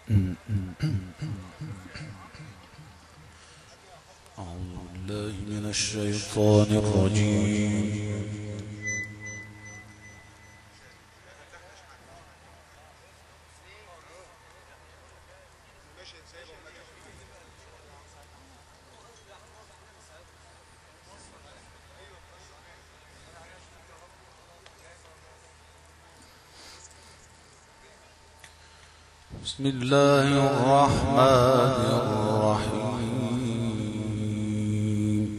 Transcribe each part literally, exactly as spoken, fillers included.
بالله من الشيطان الرجيم. بسم الله الرحمن الرحيم.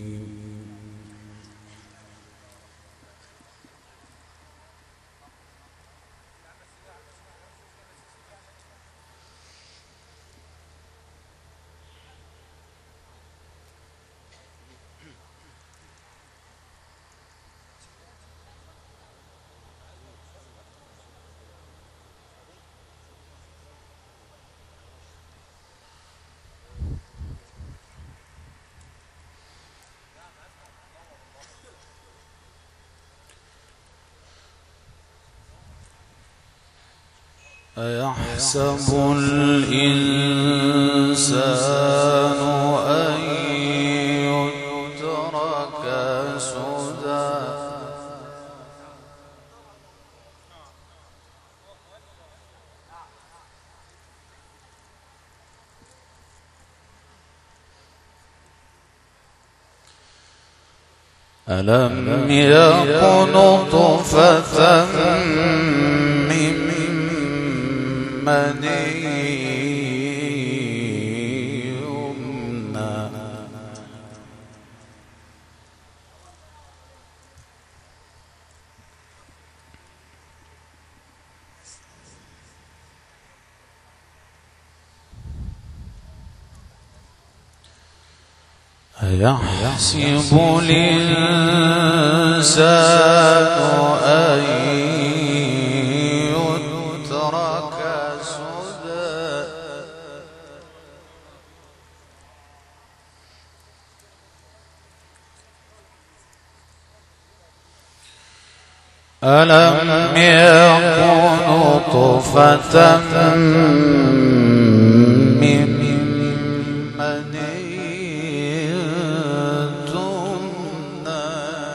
أيحسب الإنسان أن يترك سدى ألم يكن نطفة من مني يمنى أيحسب الإنسان أن يترك سدى ألم يكن نطفة من مني تمنى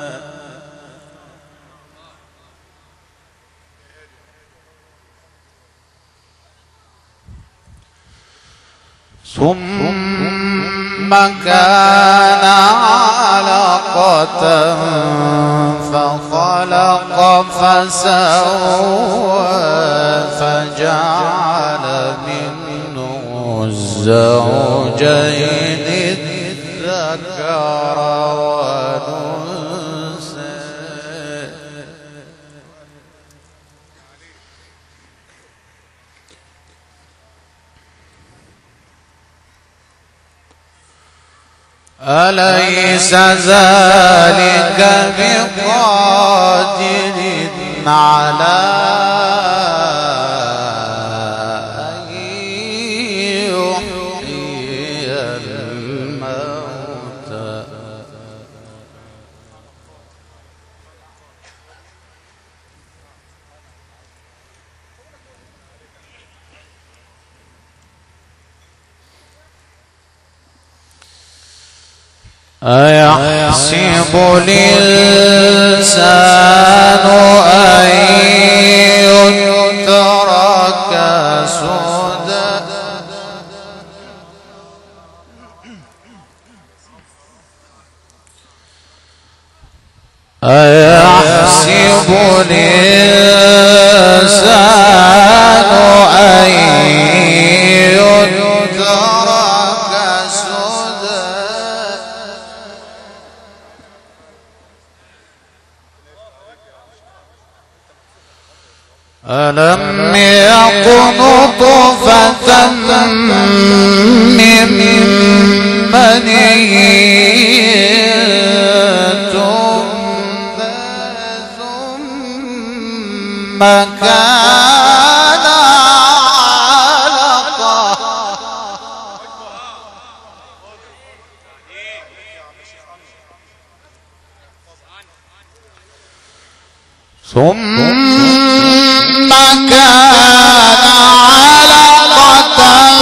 ثم كان علقة فخلق فسوى فجعل منه الزوجين الذكر والأنثى أليس ذلك بقادر على أن يحيي الموتى أيحسب الإنسان أن يترك سدى أيحسب الإنسان أن يترك سدى ألم يكن نطفة من مني ثم كان علقة ثم كان علقة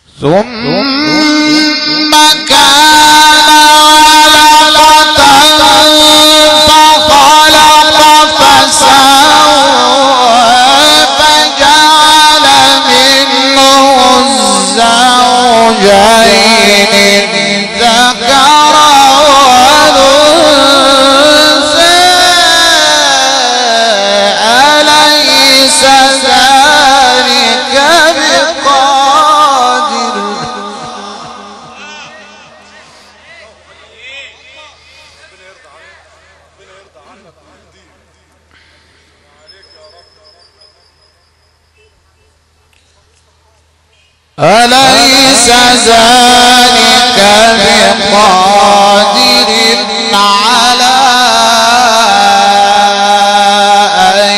ثم كان علقة فخلق فسوى فجعل منه الزوجين الذكر والأنثى أليس ذلك بقادر أليس ذلك بقادر على أن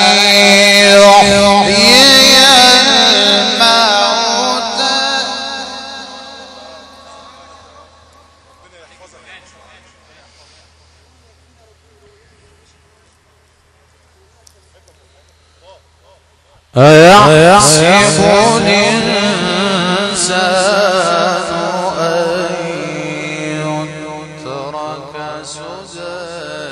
يحيي الموتى أيحسب الإنسان أن يترك سدى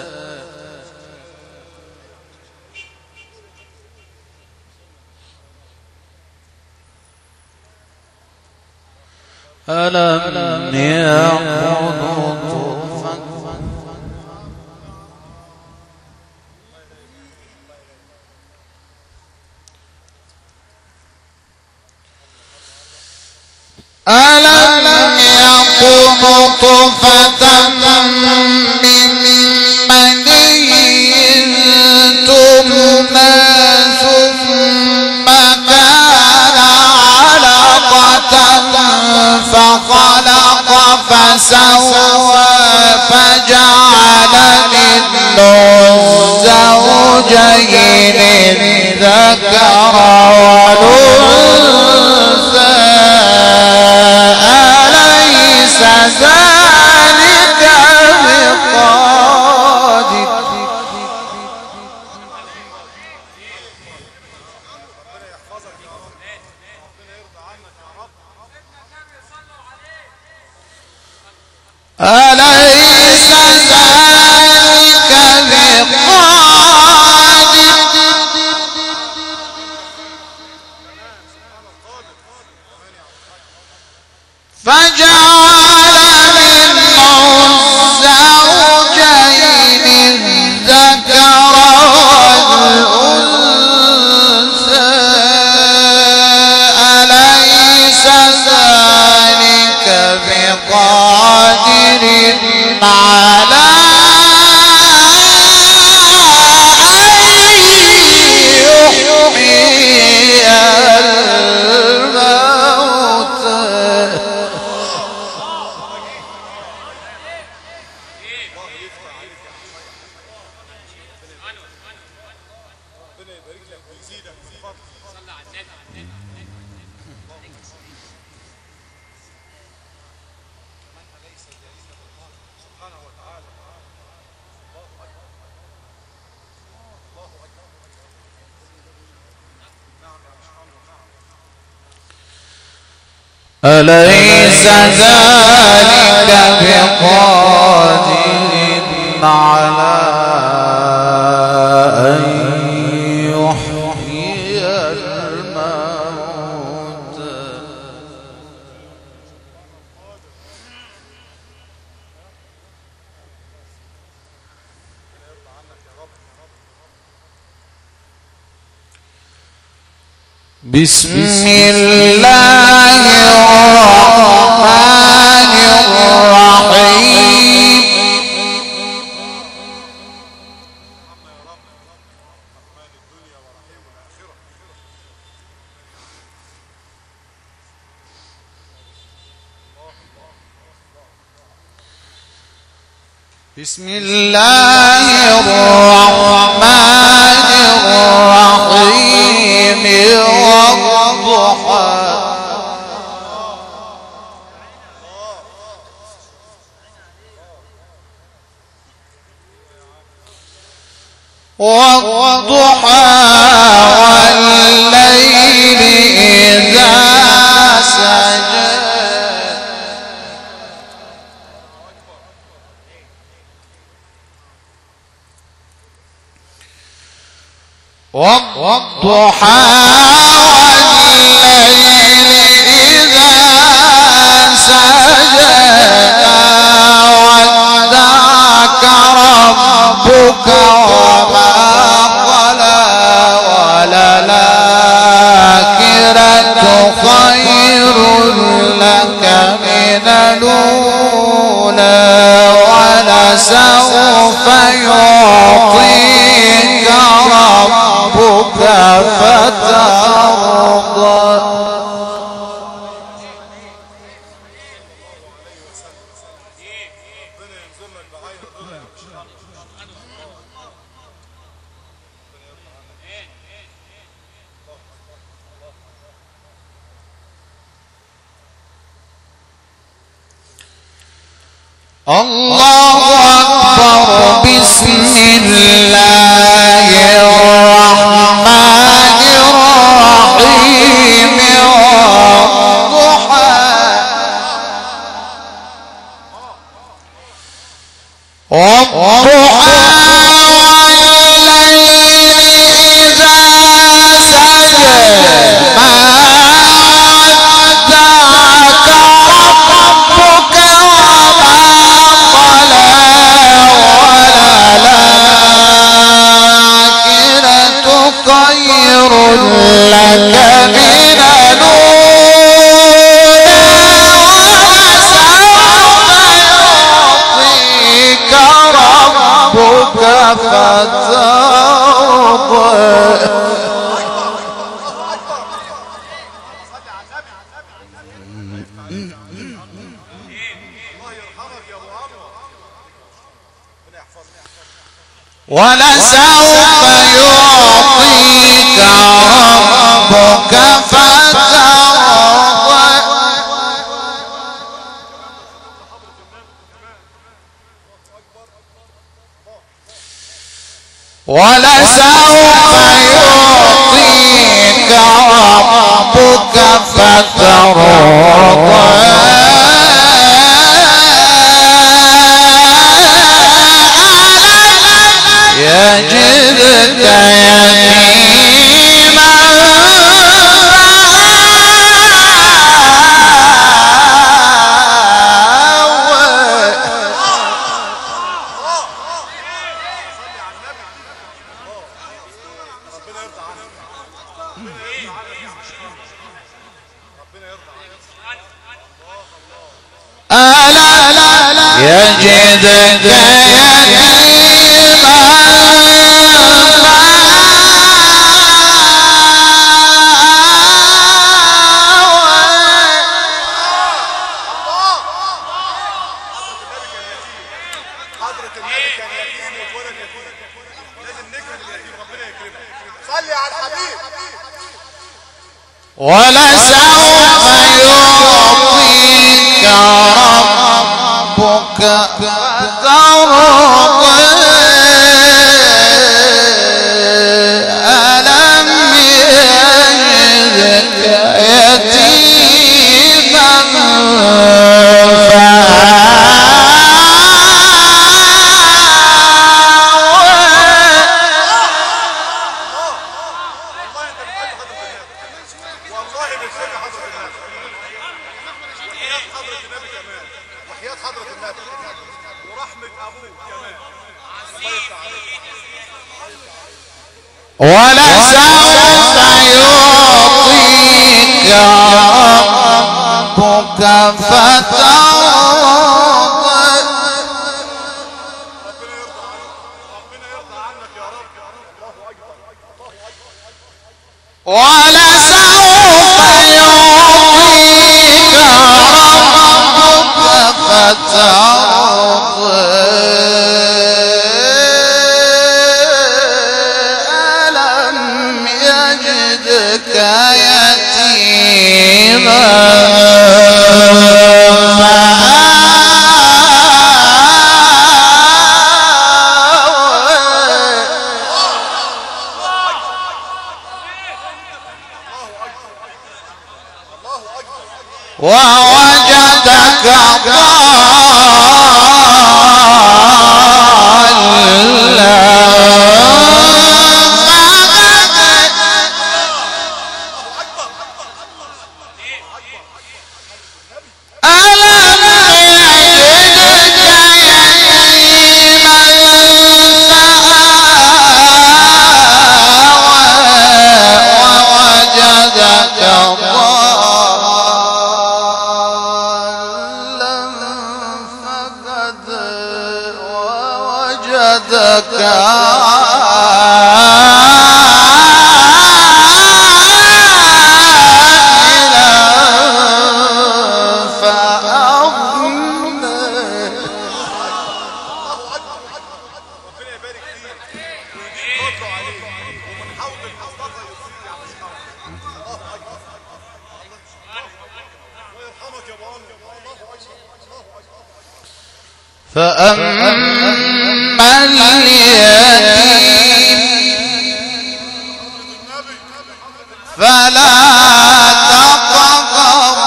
ألم يكن نطفة ألم يكن نطفة من مني تمنى ثم كان علقة فخلق فسوى فجعل منه الزوجين الذكر والأنثى أليس ذلك بقادر أليس ذلك بقادر فجعل منه الزوجين الذكر والأنثى أليس ذلك بقادر على أليس ذلك بقادر على أن يحيي الموتى بسم الله الرحمن الرحيم بسم الله الرحمن الرحيم والضحى والضحى والليل إذا سجى والضحى والليل إذا سجى ودعك ربك وما قلى وللآخرة خير لك من الأولى ولسوف يعطيك ربك فترضى. الله أكبر. بسم الله الرحمن الرحيم. والضحى والضحى والليل إذا سجى ما ودعك ربك وما قلى وللآخرة خير لك من الأولى ولسوف يعطيك ربك فترضى. ولسوف يعطيك ربك فترضى. ولسوف يعطيك ربك فترضى. يجدك يتيما يجدك يتيما ولسوف يعطيك ربك فترضى. ألم يجدك يتيما ولسوف يعطيك ربك فترضى. ولسوف يعطيك ربك فترضى. ألم يجدك يتيما فأما اليتيم فلا تقهر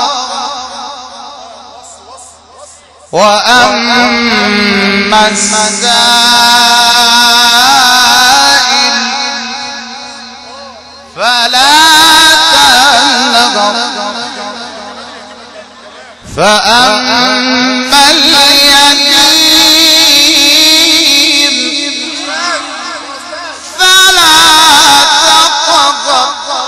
وأما السائل فلا تنهر فأما اليتيم فلا تقهر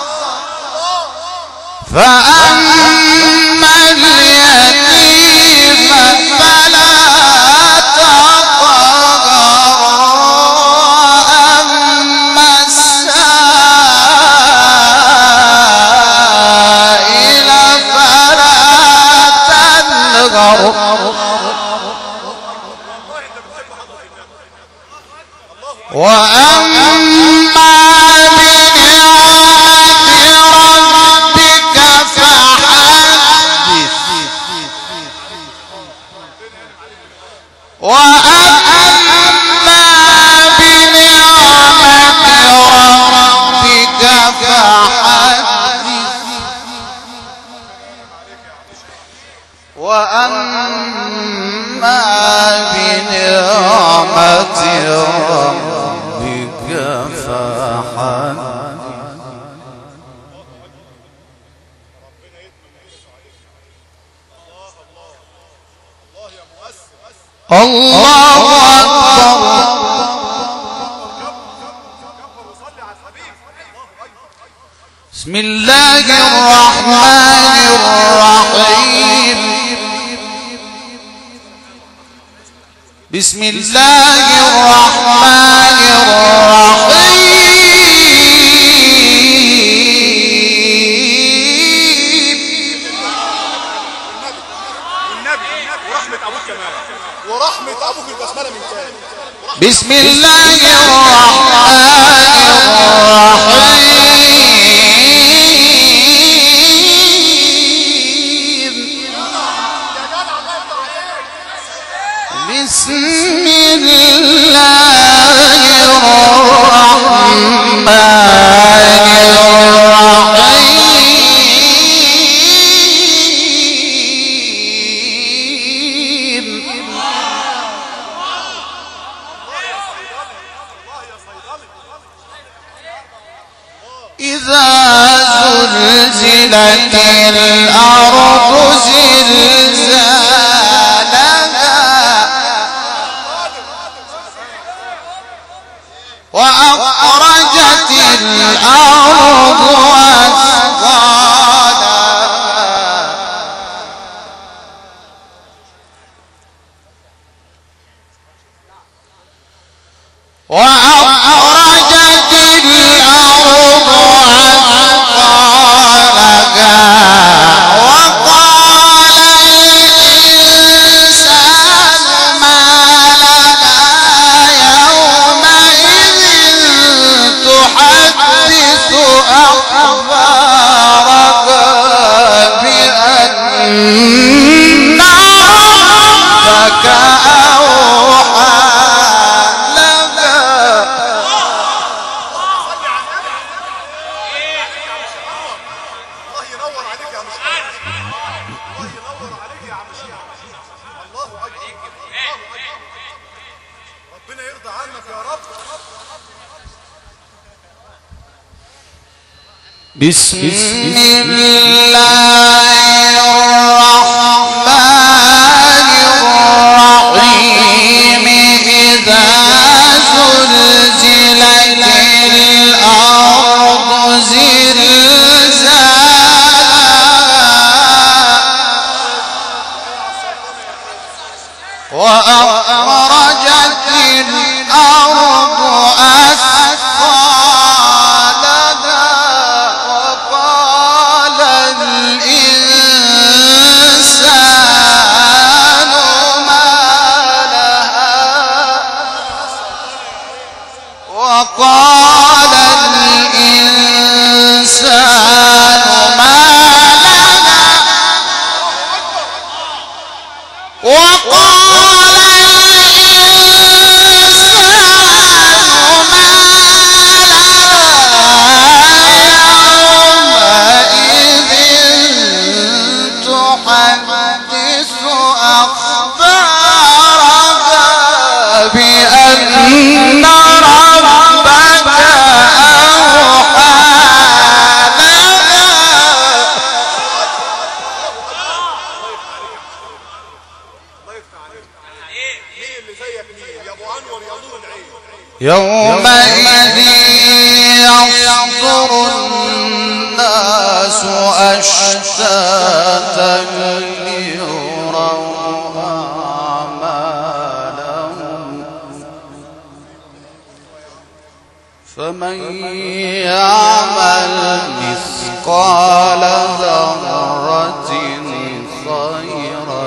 فأما اليتيم فلا تقهر وأما السائل فلا تنهر وأما بنعمة ربك فحدث وأما بنعمة ربك فحدث وأما بنعمة ربك فحدث الله أكبر. بسم الله الرحمن الرحيم بسم الله الرحمن الرحيم ورحمة أبوك البسملة من تاني. بسم الله الرحمن الرحيم بسم الله الرحمن الرحيم إذا زلزلت الأرض زلزالها وأخرجت الأرض أثقالها وأخرجت الأرض أثقالها وقال الإنسان ما لها يومئذ تحدث أخبارها بأن ربك أوحى لها الله ينور عليك يا مشايخ. الله ينور عليك يا عم شيخ. الله أكبر. الله أكبر. ربنا يرضى عنك يا رب. بسم الله الرحمن الرحيم إذا زلزلت الأرض زلزالها وأخرجت الأرض أثقالها وقال الإنسان ما لها وقال الإنسان ما لها وقال الإنسان ما لها يومئذ تحدث أخبارها بأن ربك أوحى لها. يومئذ يصدر الناس أشتاتا ليروا أعمالهم فمن يعمل مثقال ذرة خيرا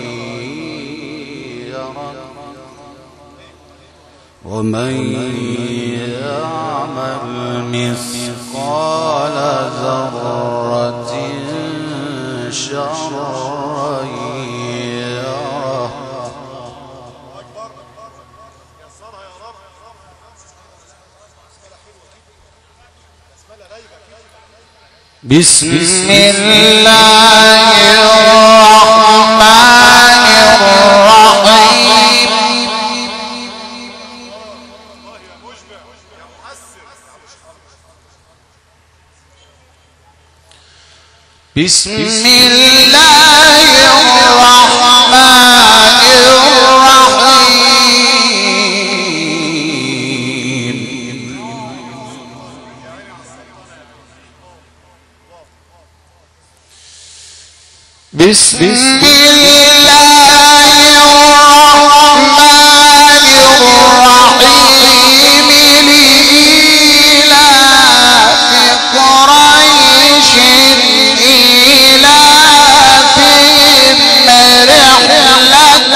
يره ومن يعمل مثقال ذرة شرا يره. بسم الله الرحمن الرحيم. بسم الله الرحمن الرحيم. بسم الله الرحمن الرحيم. لإيلاف قريش إيلافهم رحلة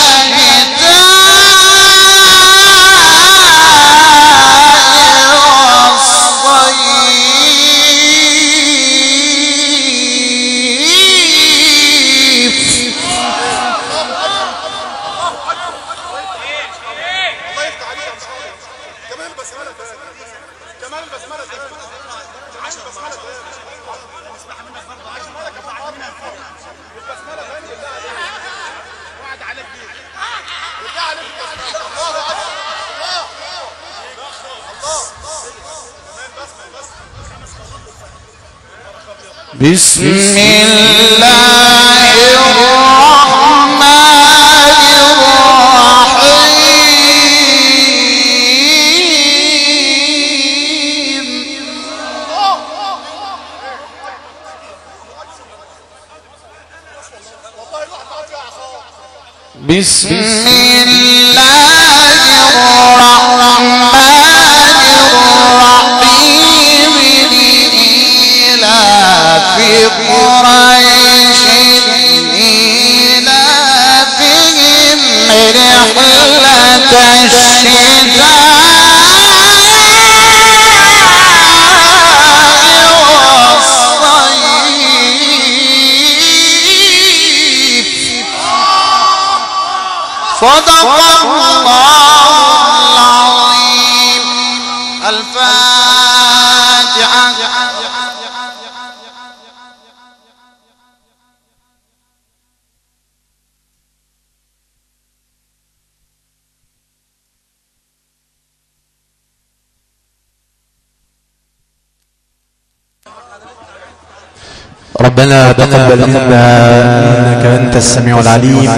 بسم الله الرحمن الرحيم. بسم الله الرحمن الرحيم. لإيلاف قريش إيلافهم رحلة الشتاء والصيف. صدق الله العظيم. الفاتحة. ربنا تقبل منا إنك أنت السميع العليم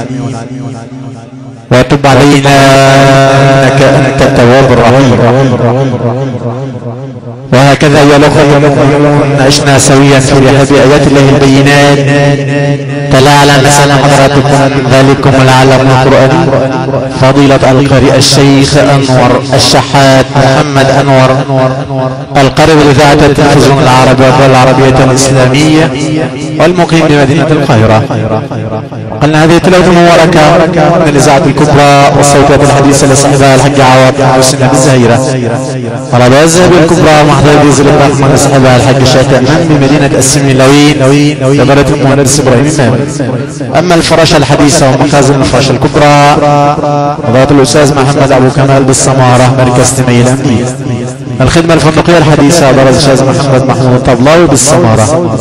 وتب علينا إنك أنت التواب الرحيم. وهكذا أيها الأخوة المؤمنون عشنا سويا في رحاب آيات الله البينات. تلاعلى نسأل حضراتكم ذلكم العالم القرآني فضيلة القارئ الشيخ أنور الشحات محمد أنور القارئ بإذاعة التلفزيون العربي والعربية الإسلامية والمقيم بمدينة القاهرة. قلنا هذه تلاوة مباركة من الإذاعة الكبرى والصوتيات الحديثة لصاحبها الحاج عوض حسين بالزهيرة. وربا الذهب الكبرى محضر بيزل الرحمن لصاحبها الحاج شاكر من بمدينة السميلاوين لبلد المهندس إبراهيم إمام. أما الفراشة الحديثة ومخازن الفراشة الكبرى وضعت الأستاذ محمد أبو كمال بالسمارة مركز تميل الأمنية. الخدمة الفندقية الحديثة درس الأستاذ محمد محمود الطبلاوي بالسمارة.